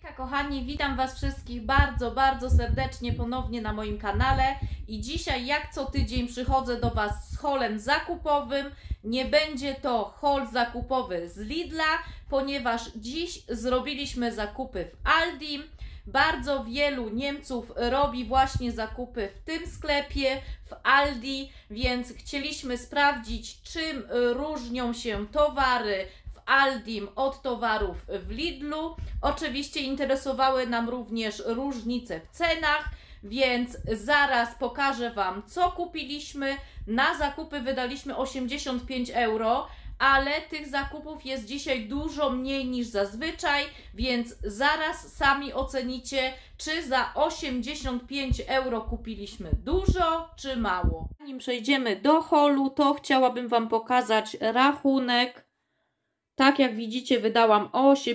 Kochani, witam Was wszystkich bardzo serdecznie ponownie na moim kanale i dzisiaj jak co tydzień przychodzę do Was z haulem zakupowym. Nie będzie to haul zakupowy z Lidla, ponieważ dziś zrobiliśmy zakupy w Aldi. Bardzo wielu Niemców robi właśnie zakupy w tym sklepie, w Aldi, więc chcieliśmy sprawdzić, czym różnią się towary w Aldim od towarów w Lidlu. Oczywiście interesowały nam również różnice w cenach, więc zaraz pokażę Wam, co kupiliśmy. Na zakupy wydaliśmy 85 euro, ale tych zakupów jest dzisiaj dużo mniej niż zazwyczaj, więc zaraz sami ocenicie, czy za 85 euro kupiliśmy dużo, czy mało. Zanim przejdziemy do haulu, to chciałabym Wam pokazać rachunek. Tak jak widzicie, wydałam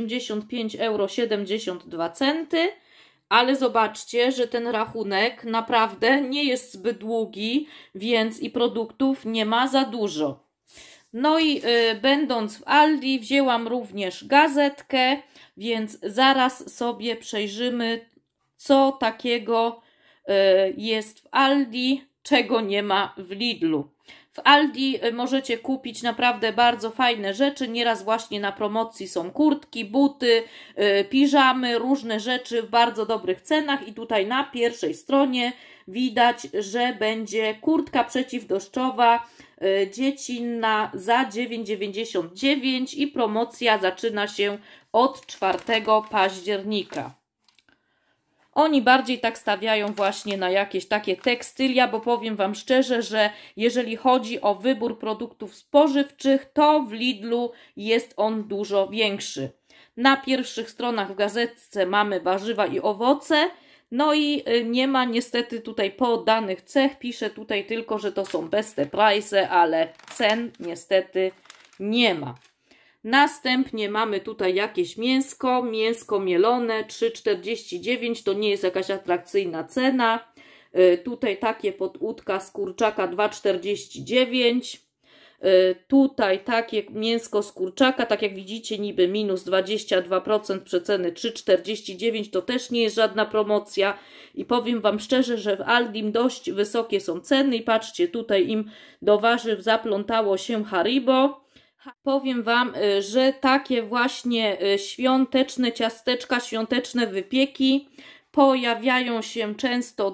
85,72 euro, ale zobaczcie, że ten rachunek naprawdę nie jest zbyt długi, więc i produktów nie ma za dużo. No i będąc w Aldi wzięłam również gazetkę, więc zaraz sobie przejrzymy, co takiego jest w Aldi, czego nie ma w Lidlu. W Aldi możecie kupić naprawdę bardzo fajne rzeczy, nieraz właśnie na promocji są kurtki, buty, piżamy, różne rzeczy w bardzo dobrych cenach i tutaj na pierwszej stronie widać, że będzie kurtka przeciwdeszczowa dziecinna za 9,99 i promocja zaczyna się od 4 października. Oni bardziej tak stawiają właśnie na jakieś takie tekstylia, bo powiem Wam szczerze, że jeżeli chodzi o wybór produktów spożywczych, to w Lidlu jest on dużo większy. Na pierwszych stronach w gazetce mamy warzywa i owoce, no i nie ma niestety tutaj podanych cech, pisze tutaj tylko, że to są beste price, ale cen niestety nie ma. Następnie mamy tutaj jakieś mięsko mielone 3,49, to nie jest jakaś atrakcyjna cena. Tutaj takie podłódka z kurczaka 2,49. Tutaj takie mięsko z kurczaka, tak jak widzicie, niby minus 22% przeceny 3,49, to też nie jest żadna promocja. I powiem Wam szczerze, że w Aldim dość wysokie są ceny i patrzcie, tutaj im do warzyw zaplątało się Haribo. Powiem Wam, że takie właśnie świąteczne ciasteczka, świąteczne wypieki pojawiają się często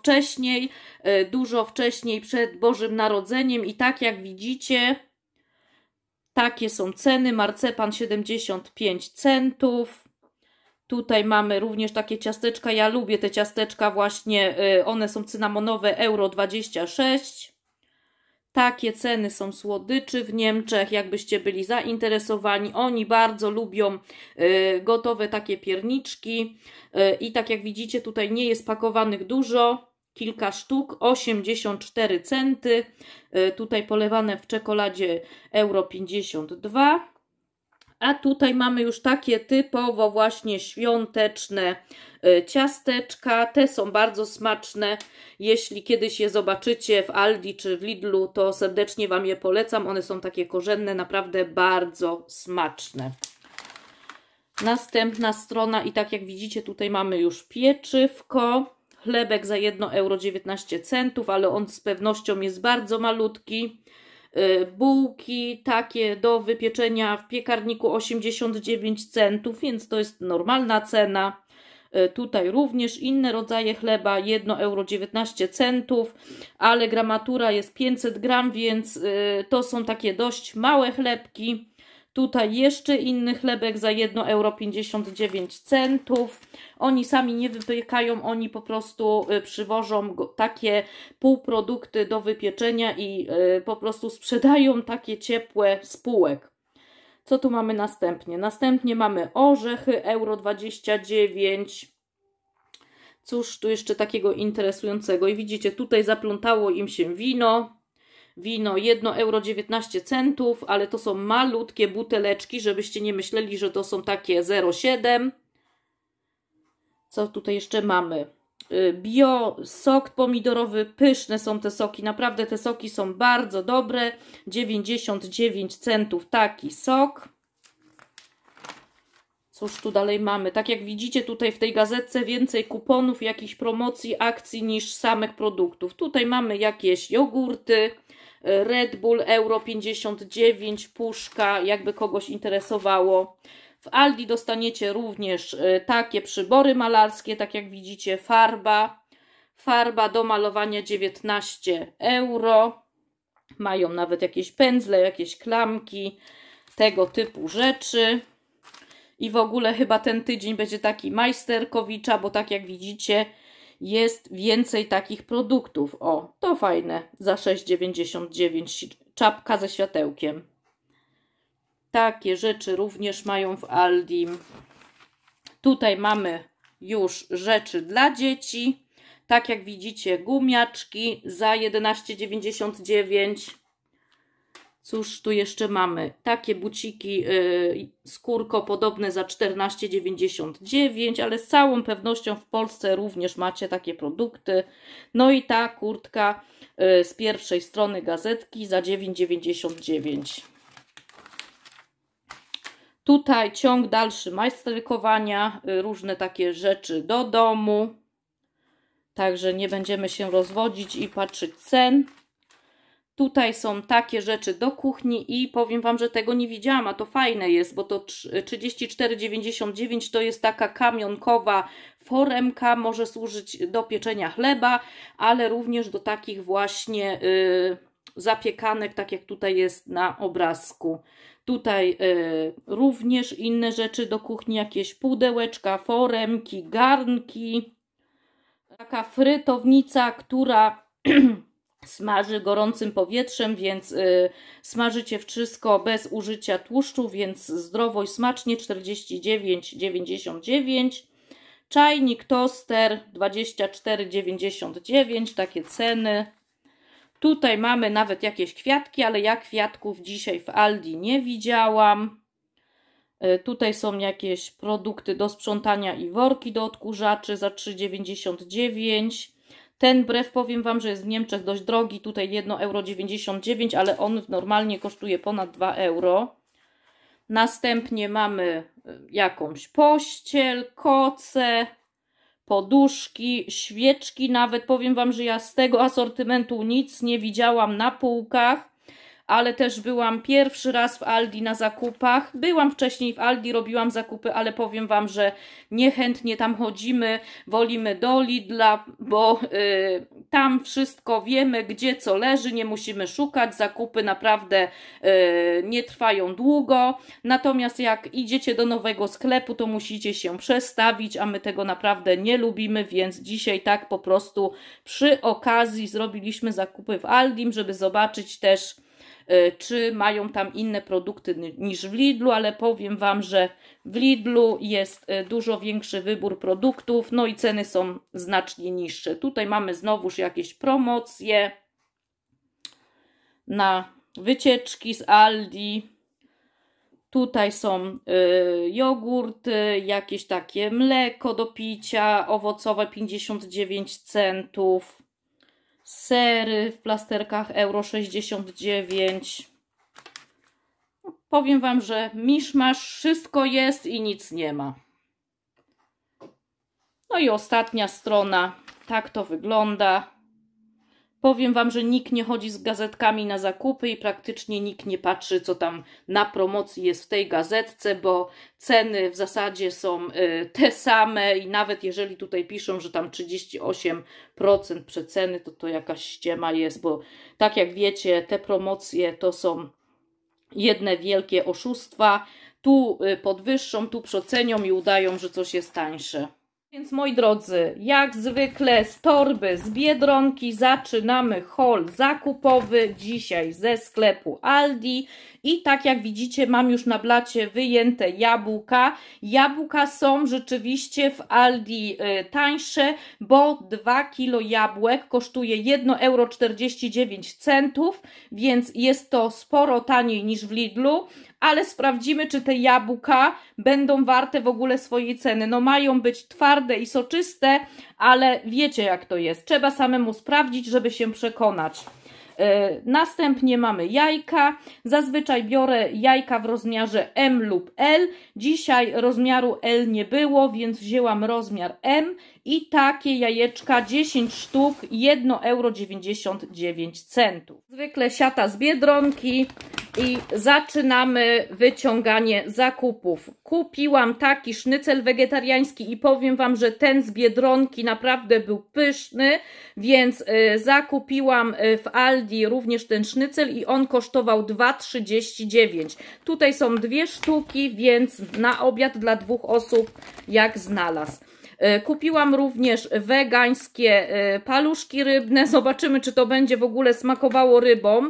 dużo wcześniej przed Bożym Narodzeniem i tak jak widzicie, takie są ceny. Marcepan 75 centów. Tutaj mamy również takie ciasteczka, ja lubię te ciasteczka właśnie, one są cynamonowe, euro 26. Takie ceny są słodyczy w Niemczech, jakbyście byli zainteresowani. Oni bardzo lubią gotowe takie pierniczki i tak jak widzicie, tutaj nie jest pakowanych dużo, kilka sztuk, 84 centy. Tutaj polewane w czekoladzie euro 52. A tutaj mamy już takie typowo właśnie świąteczne ciasteczka. Te są bardzo smaczne. Jeśli kiedyś je zobaczycie w Aldi czy w Lidlu, to serdecznie Wam je polecam. One są takie korzenne, naprawdę bardzo smaczne. Następna strona i tak jak widzicie, tutaj mamy już pieczywko. Chlebek za 1,19 euro, ale on z pewnością jest bardzo malutki. Bułki takie do wypieczenia w piekarniku 89 centów, więc to jest normalna cena. Tutaj również inne rodzaje chleba 1,19 euro, ale gramatura jest 500 gram, więc to są takie dość małe chlebki. Tutaj jeszcze inny chlebek za 1,59 euro. Oni sami nie wypiekają, oni po prostu przywożą takie półprodukty do wypieczenia i po prostu sprzedają takie ciepłe z półek. Co tu mamy następnie? Następnie mamy orzechy, euro 29. Cóż tu jeszcze takiego interesującego? I widzicie, tutaj zaplątało im się wino. Wino 1,19 euro, ale to są malutkie buteleczki, żebyście nie myśleli, że to są takie 0,7. Co tutaj jeszcze mamy? Bio, sok pomidorowy, pyszne są te soki, naprawdę te soki są bardzo dobre. 99 centów taki sok. Cóż tu dalej mamy? Tak jak widzicie tutaj w tej gazetce więcej kuponów, jakichś promocji, akcji niż samych produktów. Tutaj mamy jakieś jogurty, Red Bull Euro 59, puszka, jakby kogoś interesowało. W Aldi dostaniecie również takie przybory malarskie, tak jak widzicie, farba do malowania 19 euro. Mają nawet jakieś pędzle, jakieś klamki, tego typu rzeczy. I w ogóle chyba ten tydzień będzie taki majsterkowicza, bo tak jak widzicie jest więcej takich produktów. O, to fajne, za 6,99 czapka ze światełkiem. Takie rzeczy również mają w Aldi. Tutaj mamy już rzeczy dla dzieci. Tak jak widzicie, gumiaczki za 11,99. Cóż tu jeszcze mamy? Takie buciki skórko podobne za 14,99, ale z całą pewnością w Polsce również macie takie produkty. No i ta kurtka z pierwszej strony gazetki za 9,99. Tutaj ciąg dalszy majsterkowania, różne takie rzeczy do domu. Także nie będziemy się rozwodzić i patrzeć cen. Tutaj są takie rzeczy do kuchni i powiem Wam, że tego nie widziałam, a to fajne jest, bo to 34,99 to jest taka kamionkowa foremka, może służyć do pieczenia chleba, ale również do takich właśnie zapiekanek, tak jak tutaj jest na obrazku. Tutaj również inne rzeczy do kuchni, jakieś pudełeczka, foremki, garnki. Taka frytownica, która smaży gorącym powietrzem, więc smażycie wszystko bez użycia tłuszczu, więc zdrowo i smacznie. 49,99. Czajnik, toster 24,99. Takie ceny. Tutaj mamy nawet jakieś kwiatki, ale ja kwiatków dzisiaj w Aldi nie widziałam. Tutaj są jakieś produkty do sprzątania i worki do odkurzaczy za 3,99. Ten brew, powiem Wam, że jest w Niemczech dość drogi. Tutaj 1,99 €, ale on normalnie kosztuje ponad 2 euro. Następnie mamy jakąś pościel, koce, poduszki, świeczki. Nawet powiem Wam, że ja z tego asortymentu nic nie widziałam na półkach. Ale też byłam pierwszy raz w Aldi na zakupach. Byłam wcześniej w Aldi, robiłam zakupy, ale powiem Wam, że niechętnie tam chodzimy. Wolimy do Lidla, bo tam wszystko wiemy, gdzie co leży. Nie musimy szukać. Zakupy naprawdę nie trwają długo. Natomiast jak idziecie do nowego sklepu, to musicie się przestawić, a my tego naprawdę nie lubimy, więc dzisiaj tak po prostu przy okazji zrobiliśmy zakupy w Aldim, żeby zobaczyć też, czy mają tam inne produkty niż w Lidlu, ale powiem Wam, że w Lidlu jest dużo większy wybór produktów, no i ceny są znacznie niższe. Tutaj mamy znowuż jakieś promocje na wycieczki z Aldi. Tutaj są jogurty, jakieś takie mleko do picia, owocowe 59 centów. Sery w plasterkach euro 69. Powiem Wam, że miszmasz, wszystko jest i nic nie ma. No i ostatnia strona, tak to wygląda. Powiem Wam, że nikt nie chodzi z gazetkami na zakupy i praktycznie nikt nie patrzy, co tam na promocji jest w tej gazetce, bo ceny w zasadzie są te same i nawet jeżeli tutaj piszą, że tam 38% przeceny, to jakaś ściema jest, bo tak jak wiecie, te promocje to są jedne wielkie oszustwa. Tu podwyższą, tu przecenią i udają, że coś jest tańsze. Więc moi drodzy, jak zwykle z torby z Biedronki zaczynamy haul zakupowy dzisiaj ze sklepu Aldi i tak jak widzicie mam już na blacie wyjęte jabłka. Jabłka są rzeczywiście w Aldi tańsze, bo 2 kg jabłek kosztuje 1,49 €, więc jest to sporo taniej niż w Lidlu. Ale sprawdzimy, czy te jabłka będą warte w ogóle swojej ceny. No mają być twarde i soczyste, ale wiecie jak to jest. Trzeba samemu sprawdzić, żeby się przekonać. Następnie mamy jajka. Zazwyczaj biorę jajka w rozmiarze M lub L. Dzisiaj rozmiaru L nie było, więc wzięłam rozmiar M i takie jajeczka 10 sztuk, 1,99 euro. Zwykle siata z Biedronki i zaczynamy wyciąganie zakupów. Kupiłam taki sznycel wegetariański i powiem Wam, że ten z Biedronki naprawdę był pyszny, więc zakupiłam w Aldi również ten sznycel i on kosztował 2,39. Tutaj są 2 sztuki, więc na obiad dla 2 osób jak znalazł. Kupiłam również wegańskie paluszki rybne. Zobaczymy, czy to będzie w ogóle smakowało rybą.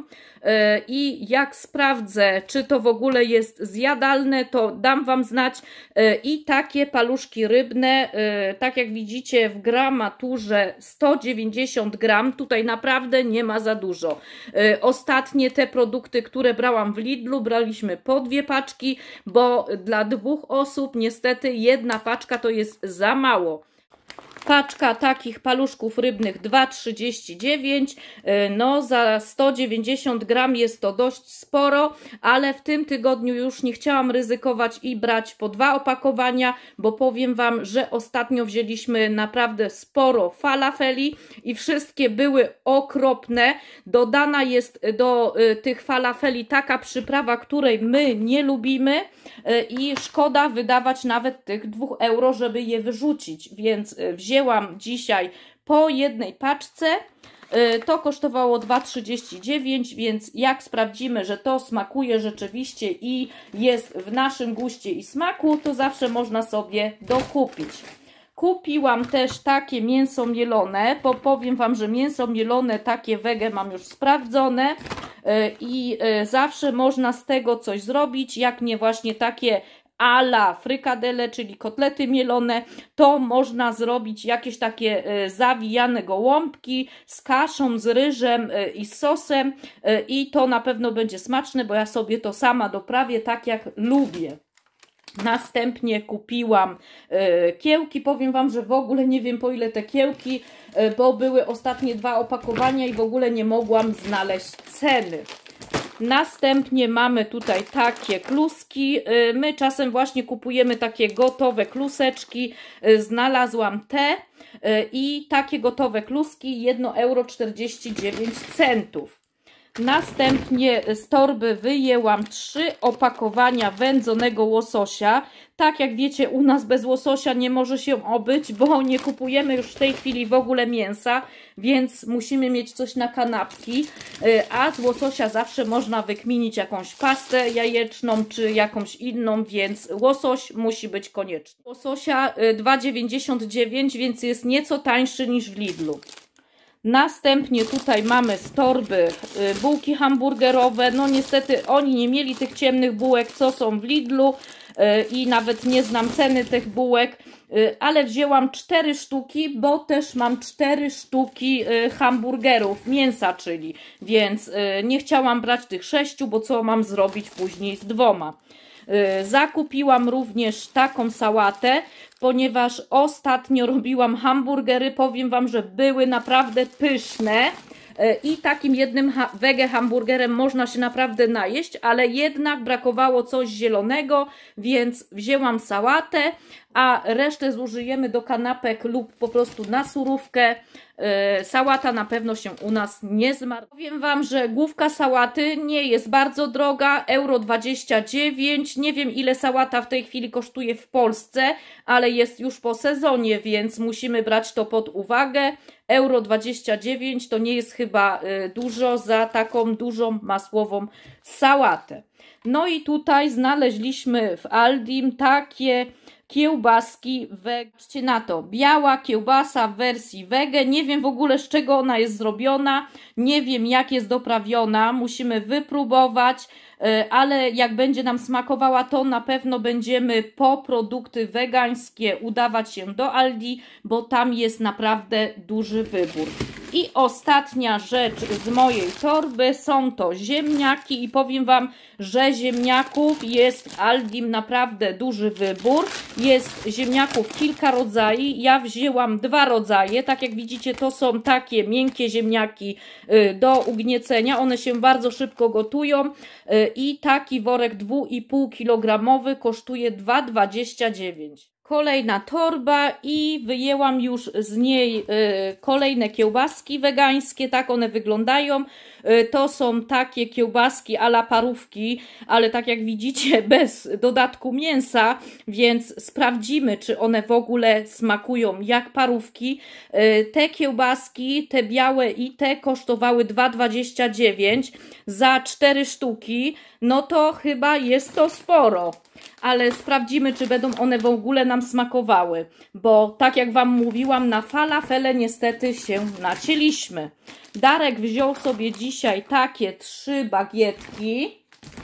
I jak sprawdzę, czy to w ogóle jest zjadalne, to dam Wam znać. I takie paluszki rybne, tak jak widzicie w gramaturze 190 gram, tutaj naprawdę nie ma za dużo. Ostatnie te produkty, które brałam w Lidlu, braliśmy po 2 paczki, bo dla 2 osób niestety 1 paczka to jest za mało. Paczka takich paluszków rybnych 2,39, no za 190 gram jest to dość sporo, ale w tym tygodniu już nie chciałam ryzykować i brać po 2 opakowania, bo powiem Wam, że ostatnio wzięliśmy naprawdę sporo falafeli i wszystkie były okropne. Dodana jest do tych falafeli taka przyprawa, której my nie lubimy i szkoda wydawać nawet tych 2 euro, żeby je wyrzucić, więc wzięłam dzisiaj po 1 paczce. To kosztowało 2,39, więc jak sprawdzimy, że to smakuje rzeczywiście i jest w naszym guście i smaku, to zawsze można sobie dokupić. Kupiłam też takie mięso mielone, bo powiem Wam, że mięso mielone takie wege mam już sprawdzone i zawsze można z tego coś zrobić, jak nie właśnie takie a la frykadele, czyli kotlety mielone, to można zrobić jakieś takie zawijane gołąbki z kaszą, z ryżem i z sosem i to na pewno będzie smaczne, bo ja sobie to sama doprawię tak jak lubię. Następnie kupiłam kiełki. Powiem Wam, że w ogóle nie wiem po ile te kiełki, bo były ostatnie 2 opakowania i w ogóle nie mogłam znaleźć ceny. Następnie mamy tutaj takie kluski. My czasem właśnie kupujemy takie gotowe kluseczki. Znalazłam te i takie gotowe kluski 1,49 euro. Następnie z torby wyjęłam 3 opakowania wędzonego łososia. Tak jak wiecie, u nas bez łososia nie może się obyć, bo nie kupujemy już w tej chwili w ogóle mięsa, więc musimy mieć coś na kanapki, a z łososia zawsze można wykminić jakąś pastę jajeczną czy jakąś inną, więc łosoś musi być koniecznie. Łososia 2,99, więc jest nieco tańszy niż w Lidlu. Następnie tutaj mamy z torby bułki hamburgerowe. No niestety oni nie mieli tych ciemnych bułek, co są w Lidlu i nawet nie znam ceny tych bułek, ale wzięłam 4 sztuki, bo też mam 4 sztuki hamburgerów, mięsa czyli, więc nie chciałam brać tych 6, bo co mam zrobić później z 2. Zakupiłam również taką sałatę, ponieważ ostatnio robiłam hamburgery. Powiem Wam, że były naprawdę pyszne i takim jednym wege hamburgerem można się naprawdę najeść, ale jednak brakowało coś zielonego, więc wzięłam sałatę, a resztę zużyjemy do kanapek lub po prostu na surówkę. Sałata na pewno się u nas nie zmarnuje. Powiem Wam, że główka sałaty nie jest bardzo droga, 1,29 euro. Nie wiem ile sałata w tej chwili kosztuje w Polsce, ale jest już po sezonie, więc musimy brać to pod uwagę. 1,29 euro to nie jest chyba dużo za taką dużą masłową sałatę. No i tutaj znaleźliśmy w Aldim takie kiełbaski wege. Patrzcie na to, biała kiełbasa w wersji wege. Nie wiem w ogóle z czego ona jest zrobiona, nie wiem jak jest doprawiona, musimy wypróbować, ale jak będzie nam smakowała, to na pewno będziemy po produkty wegańskie udawać się do Aldi, bo tam jest naprawdę duży wybór. I ostatnia rzecz z mojej torby są to ziemniaki i powiem Wam, że ziemniaków jest w Aldim naprawdę duży wybór. Jest ziemniaków kilka rodzajów. Ja wzięłam 2 rodzaje. Tak jak widzicie, to są takie miękkie ziemniaki do ugniecenia. One się bardzo szybko gotują i taki worek 2,5 kg kosztuje 2,29. Kolejna torba i wyjęłam już z niej kolejne kiełbaski wegańskie, tak one wyglądają. To są takie kiełbaski a la parówki, ale tak jak widzicie bez dodatku mięsa, więc sprawdzimy, czy one w ogóle smakują jak parówki. Te kiełbaski, te białe i te kosztowały 2,29 za 4 sztuki, no to chyba jest to sporo. Ale sprawdzimy, czy będą one w ogóle nam smakowały, bo tak jak Wam mówiłam, na falafele niestety się nacięliśmy. Darek wziął sobie dzisiaj takie 3 bagietki.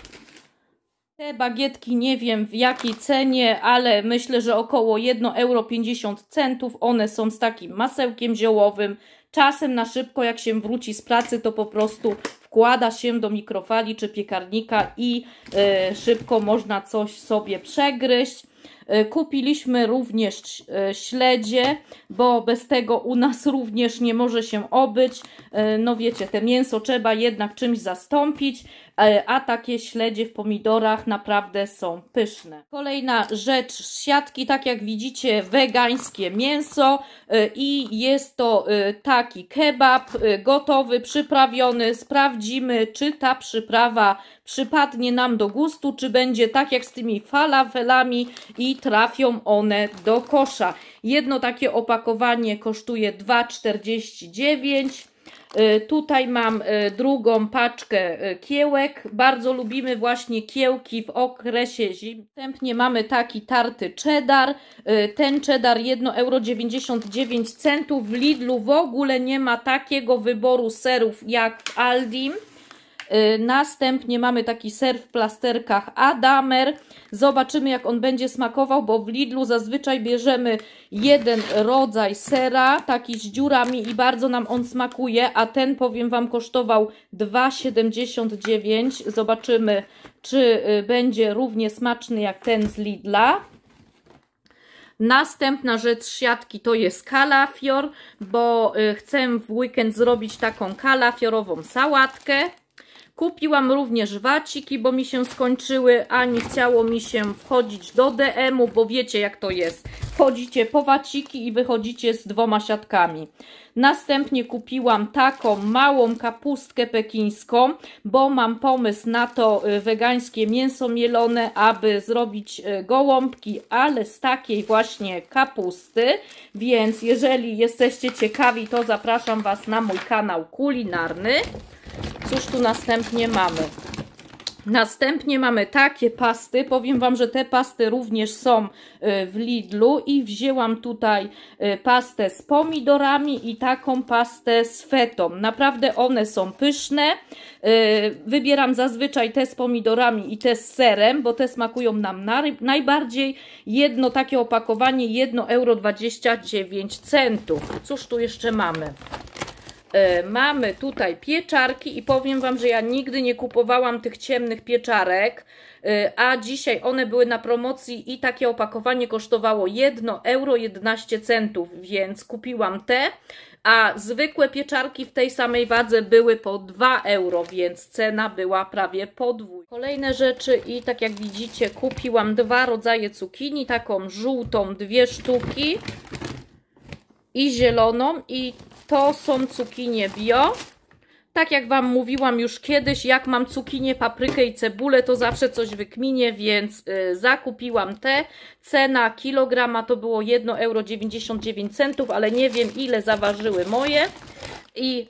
Te bagietki nie wiem w jakiej cenie, ale myślę, że około 1,50 €. One są z takim masełkiem ziołowym. Czasem na szybko, jak się wróci z pracy, to po prostu wkłada się do mikrofali czy piekarnika i szybko można coś sobie przegryźć. Kupiliśmy również śledzie, bo bez tego u nas również nie może się obyć. No wiecie, te mięso trzeba jednak czymś zastąpić, a takie śledzie w pomidorach naprawdę są pyszne. Kolejna rzecz z siatki, tak jak widzicie, wegańskie mięso i jest to taki kebab gotowy, przyprawiony. Sprawdzimy, czy ta przyprawa przypadnie nam do gustu, czy będzie tak jak z tymi falafelami i trafią one do kosza. Jedno takie opakowanie kosztuje 2,49 €. Tutaj mam drugą paczkę kiełek. Bardzo lubimy właśnie kiełki w okresie zimy. Następnie mamy taki tarty cheddar. Ten cheddar 1,99 €. W Lidlu w ogóle nie ma takiego wyboru serów jak w Aldim. Następnie mamy taki ser w plasterkach Adamer. Zobaczymy, jak on będzie smakował, bo w Lidlu zazwyczaj bierzemy jeden rodzaj sera, taki z dziurami i bardzo nam on smakuje, a ten, powiem Wam, kosztował 2,79 €. Zobaczymy, czy będzie równie smaczny jak ten z Lidla. Następna rzecz z siatki to jest kalafior, bo chcę w weekend zrobić taką kalafiorową sałatkę. Kupiłam również waciki, bo mi się skończyły, a nie chciało mi się wchodzić do DM-u, bo wiecie jak to jest. Wchodzicie po waciki i wychodzicie z 2 siatkami. Następnie kupiłam taką małą kapustkę pekińską, bo mam pomysł na to wegańskie mięso mielone, aby zrobić gołąbki, ale z takiej właśnie kapusty. Więc jeżeli jesteście ciekawi, to zapraszam Was na mój kanał kulinarny. Cóż tu następnie mamy? Następnie mamy takie pasty. Powiem Wam, że te pasty również są w Lidlu i wzięłam tutaj pastę z pomidorami i taką pastę z fetą. Naprawdę one są pyszne. Wybieram zazwyczaj te z pomidorami i te z serem, bo te smakują nam najbardziej. Jedno takie opakowanie 1,29 €. Cóż tu jeszcze mamy? Mamy tutaj pieczarki i powiem Wam, że ja nigdy nie kupowałam tych ciemnych pieczarek, a dzisiaj one były na promocji i takie opakowanie kosztowało 1,11 €, więc kupiłam te, a zwykłe pieczarki w tej samej wadze były po 2 €, więc cena była prawie podwójna. Kolejne rzeczy i tak jak widzicie, kupiłam 2 rodzaje cukinii, taką żółtą 2 sztuki i zieloną, i to są cukinie bio. Tak jak Wam mówiłam już kiedyś, jak mam cukinię, paprykę i cebulę, to zawsze coś wykminię, więc zakupiłam te. Cena kilograma to było 1,99 €, ale nie wiem ile zaważyły moje. I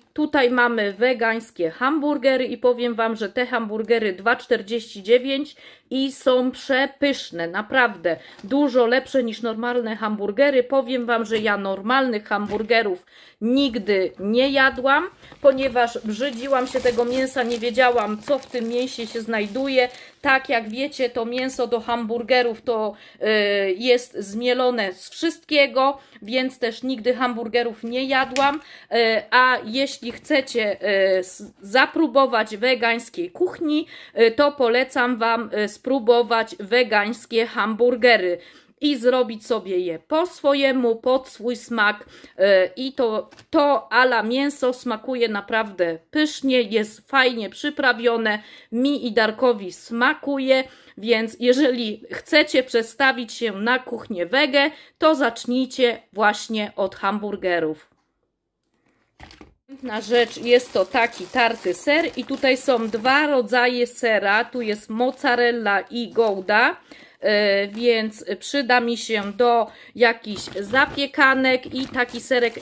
Tutaj mamy wegańskie hamburgery i powiem Wam, że te hamburgery 2,49 i są przepyszne, naprawdę dużo lepsze niż normalne hamburgery. Powiem Wam, że ja normalnych hamburgerów nigdy nie jadłam, ponieważ brzydziłam się tego mięsa, nie wiedziałam, co w tym mięsie się znajduje. Tak jak wiecie, to mięso do hamburgerów to jest zmielone z wszystkiego, więc też nigdy hamburgerów nie jadłam, a jeśli chcecie zapróbować wegańskiej kuchni, to polecam Wam spróbować wegańskie hamburgery i zrobić sobie je po swojemu, pod swój smak i to a la mięso smakuje naprawdę pysznie, jest fajnie przyprawione, mi i Darkowi smakuje, więc jeżeli chcecie przestawić się na kuchnię wege, to zacznijcie właśnie od hamburgerów. Następna rzecz jest to taki tarty ser i tutaj są dwa rodzaje sera, tu jest mozzarella i gouda. Więc przyda mi się do jakichś zapiekanek i taki serek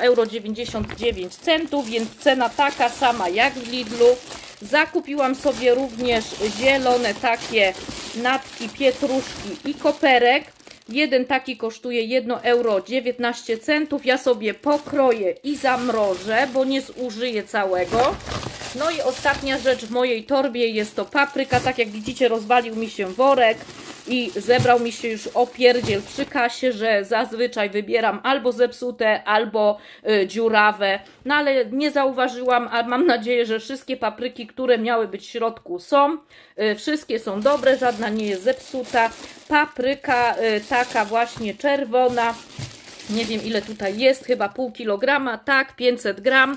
1,99 euro, więc cena taka sama jak w Lidlu. Zakupiłam sobie również zielone takie natki pietruszki i koperek. Jeden taki kosztuje 1,19 euro. Ja sobie pokroję i zamrożę, bo nie zużyję całego. No i ostatnia rzecz w mojej torbie jest to papryka. Tak jak widzicie, rozwalił mi się worek i zebrał mi się już opierdziel przy kasie, że zazwyczaj wybieram albo zepsute, albo dziurawe. No ale nie zauważyłam, a mam nadzieję, że wszystkie papryki, które miały być w środku są. Wszystkie są dobre, żadna nie jest zepsuta. Papryka taka właśnie czerwona. Nie wiem ile tutaj jest, chyba pół kilograma, tak, 500 gram,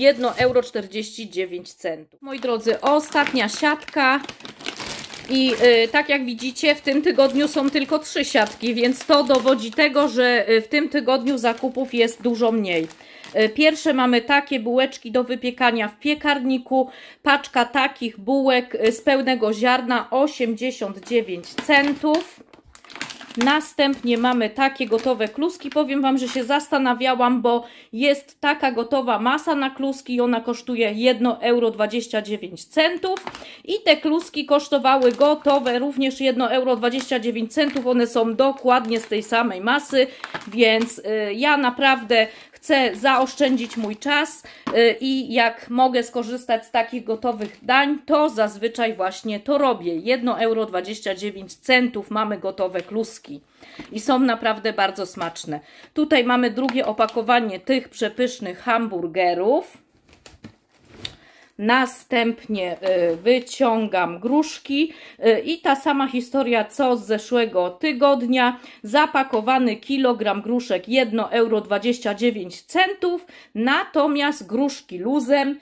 1,49 euro. Moi drodzy, ostatnia siatka i tak jak widzicie, w tym tygodniu są tylko 3 siatki, więc to dowodzi tego, że w tym tygodniu zakupów jest dużo mniej. Pierwsze mamy takie bułeczki do wypiekania w piekarniku, paczka takich bułek z pełnego ziarna 89 centów. Następnie mamy takie gotowe kluski. Powiem Wam, że się zastanawiałam, bo jest taka gotowa masa na kluski i ona kosztuje 1,29 euro. I te kluski kosztowały gotowe również 1,29 euro. One są dokładnie z tej samej masy, więc ja naprawdę chcę zaoszczędzić mój czas i jak mogę skorzystać z takich gotowych dań, to zazwyczaj właśnie to robię. 1,29 euro mamy gotowe kluski i są naprawdę bardzo smaczne. Tutaj mamy drugie opakowanie tych przepysznych hamburgerów. Następnie wyciągam gruszki i ta sama historia co z zeszłego tygodnia. Zapakowany kilogram gruszek 1,29 euro, natomiast gruszki luzem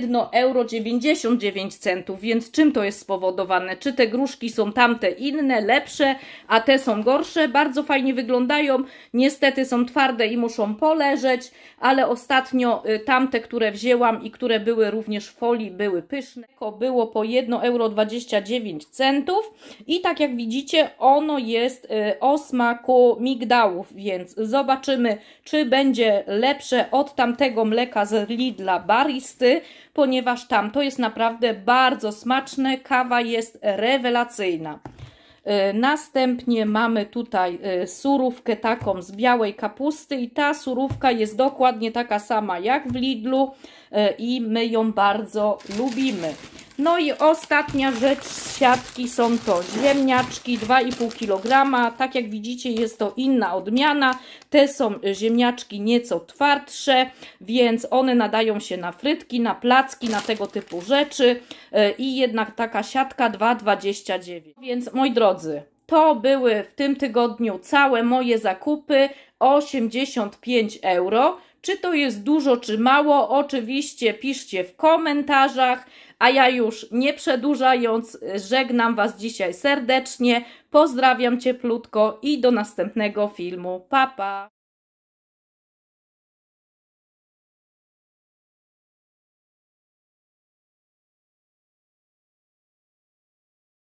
1,99 euro. Więc czym to jest spowodowane? Czy te gruszki są tamte inne, lepsze, a te są gorsze? Bardzo fajnie wyglądają. Niestety są twarde i muszą poleżeć, ale ostatnio tamte, które wzięłam i które były również w folii, były pyszne. Było po 1,29 euro i tak jak widzicie, ono jest o smaku migdałów, więc zobaczymy, czy będzie lepsze od tamtego mleka z Lidla Baristy, ponieważ tamto jest naprawdę bardzo smaczne, kawa jest rewelacyjna. Następnie mamy tutaj surówkę taką z białej kapusty i ta surówka jest dokładnie taka sama jak w Lidlu i my ją bardzo lubimy. No i ostatnia rzecz z siatki są to ziemniaczki 2,5 kg. Tak jak widzicie, jest to inna odmiana. Te są ziemniaczki nieco twardsze, więc one nadają się na frytki, na placki, na tego typu rzeczy. I jednak taka siatka 2,29. Więc moi drodzy, to były w tym tygodniu całe moje zakupy. 85 euro. Czy to jest dużo, czy mało? Oczywiście piszcie w komentarzach. A ja już nie przedłużając, żegnam Was dzisiaj serdecznie. Pozdrawiam cieplutko i do następnego filmu. Pa, pa!